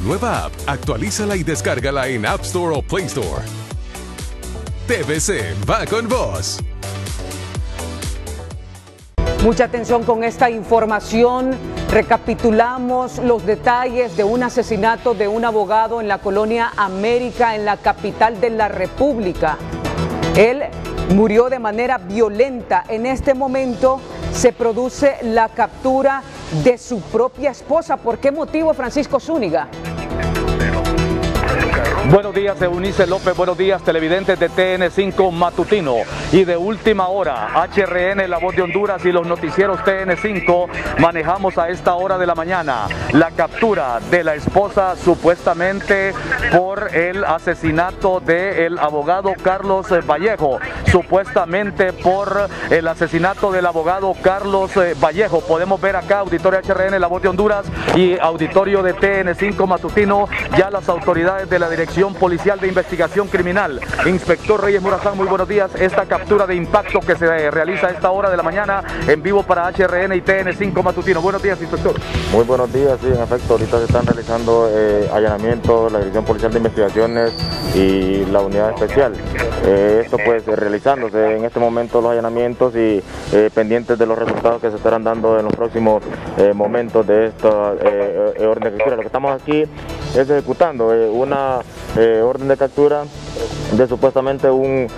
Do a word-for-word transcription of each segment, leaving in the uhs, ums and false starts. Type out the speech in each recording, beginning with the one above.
nueva app. Actualízala y descárgala en App Store o Play Store. T V C va con vos. Mucha atención con esta información. Recapitulamos los detalles de un asesinato de un abogado en la colonia América, en la capital de la República. Él murió de manera violenta. En este momento se produce la captura de su propia esposa. ¿Por qué motivo, Francisco Zúñiga? Buenos días, Eunice López, buenos días, televidentes de T N cinco Matutino. Y de última hora, H R N, La Voz de Honduras y los noticieros T N cinco manejamos a esta hora de la mañana la captura de la esposa supuestamente por el asesinato del abogado Carlos Vallejo, supuestamente por el asesinato del abogado Carlos Vallejo. Podemos ver acá, auditorio H R N, La Voz de Honduras y auditorio de T N cinco Matutino, ya las autoridades de la Dirección Policial de Investigación Criminal. Inspector Reyes Morazán, muy buenos días. Esta captura de impacto que se realiza a esta hora de la mañana en vivo para H R N y T N cinco Matutino. Buenos días, inspector. Muy buenos días, sí, en efecto, ahorita se están realizando eh, allanamientos, la Dirección Policial de Investigaciones y la Unidad Especial. Eh, esto pues realizándose en este momento los allanamientos y eh, pendientes de los resultados que se estarán dando en los próximos eh, momentos de esta eh, eh, orden de captura. Lo que estamos aquí es ejecutando eh, una eh, orden de captura de supuestamente un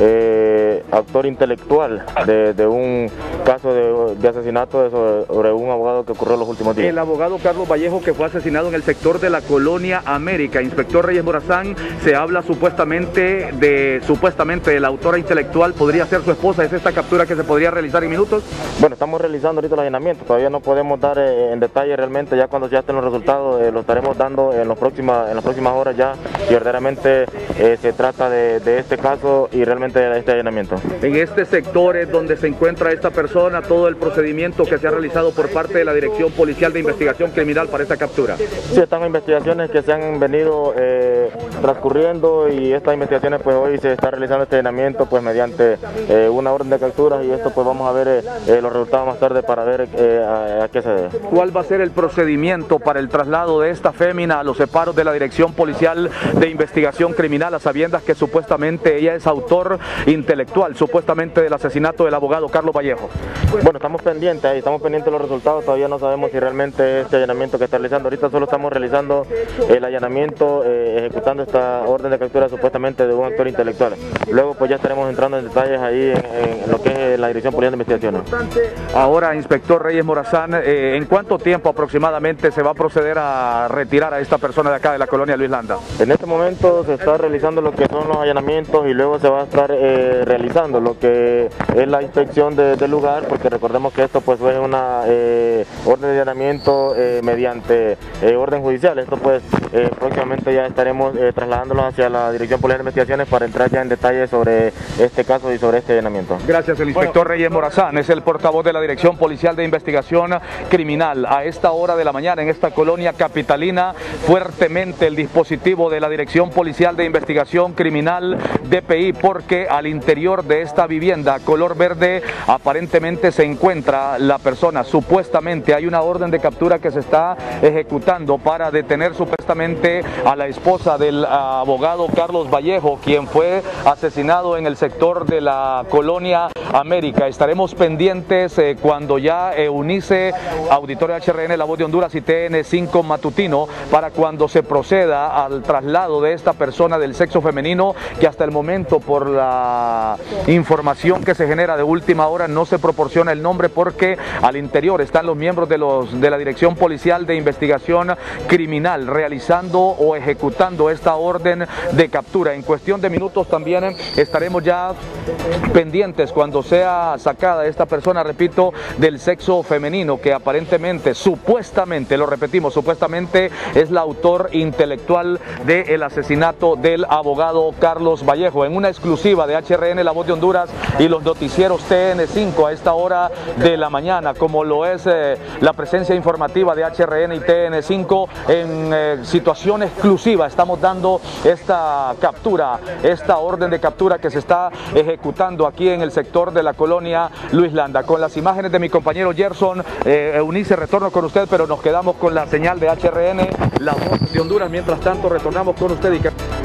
eh, actor intelectual de, de un caso de, de asesinato de sobre, sobre un abogado que ocurrió en los últimos días. El abogado Carlos Vallejo, que fue asesinado en el sector de la colonia América. Inspector Reyes Morazán, se habla supuestamente de supuestamente la autora intelectual podría ser su esposa. ¿Es esta captura que se podría realizar en minutos? Bueno, estamos realizando ahorita el allanamiento, todavía no podemos dar eh, en detalle realmente, ya cuando ya estén los resultados eh, lo estaremos dando en, los próximas, en las próximas horas ya, y verdaderamente eh, se trata de, de este caso y realmente de este allanamiento. En este sector es donde se encuentra esta persona, todo el procedimiento que se ha realizado por parte de la Dirección Policial de Investigación Criminal para esta captura. Sí, están investigaciones que se han venido eh, transcurriendo y estas investigaciones pues hoy se está realizando este allanamiento pues mediante eh, una orden de captura, y esto pues vamos a ver eh, los resultados más tarde para ver eh, a, a qué se debe. ¿Cuál va a ser el procedimiento para el traslado de esta fémina a los separos de la Dirección Policial de Investigación Criminal, a sabiendas que supuestamente ella es autor intelectual, supuestamente del asesinato del abogado Carlos Vallejo? Bueno, estamos pendientes, ahí estamos pendientes de los resultados, todavía no sabemos si realmente este allanamiento que está realizando, ahorita solo estamos realizando el allanamiento, eh, ejecutando esta orden de captura supuestamente de un actor intelectual. Luego pues ya estaremos entrando en detalles ahí en, en lo que es la Dirección Policial de Investigaciones. Ahora, inspector Reyes Morazán, eh, ¿en cuánto tiempo aproximadamente se va a proceder a retirar a esta persona de acá de la colonia Luis Landa? En este momento se está realizando lo que son los allanamientos y luego se va a estar eh, realizando lo que es la inspección de, del lugar, porque recordemos que esto pues fue una eh, orden de allanamiento eh, mediante eh, orden judicial. Esto pues eh, próximamente ya estaremos eh, trasladándolos hacia la Dirección Policial de Investigaciones para entrar ya en detalle sobre este caso y sobre este allanamiento. Gracias, el inspector bueno. Reyes Morazán es el portavoz de la Dirección Policial de Investigación Criminal. A esta hora de la mañana en esta colonia capitalina, fuertemente el dispositivo de la Dirección Policial de Investigación Criminal D P I, porque al interior de esta vivienda color verde aparentemente se encuentra la persona. Supuestamente hay una orden de captura que se está ejecutando para detener supuestamente a la esposa del abogado Carlos Vallejo, quien fue asesinado en el sector de la colonia América. Estaremos pendientes eh, cuando ya Eunice, auditorio H R N, La Voz de Honduras y T N cinco Matutino, para cuando se proceda al traslado de esta persona del sexo femenino, que hasta el momento, por la información que se genera de última hora, no se proporciona el nombre, porque al interior están los miembros de, los, de la Dirección Policial de Investigación Criminal realizando o ejecutando esta orden de captura. En cuestión de minutos también estaremos ya pendientes cuando sea sacada esta persona, repito, del sexo femenino, que aparentemente, supuestamente, lo repetimos, supuestamente es la autor intelectual del asesinato del abogado Carlos Vallejo. En una exclusiva de H R N, La Voz de Honduras y los noticieros T N cinco, a esta hora de la mañana, como lo es eh, la presencia informativa de H R N y T N cinco en eh, situación exclusiva. Estamos dando esta captura, esta orden de captura que se está ejecutando aquí en el sector de la colonia Luis Landa. Con las imágenes de mi compañero Gerson, eh, Eunice, retorno con usted, pero nos quedamos con la señal de H R N, la voz de Honduras. Mientras tanto, retornamos con usted y que...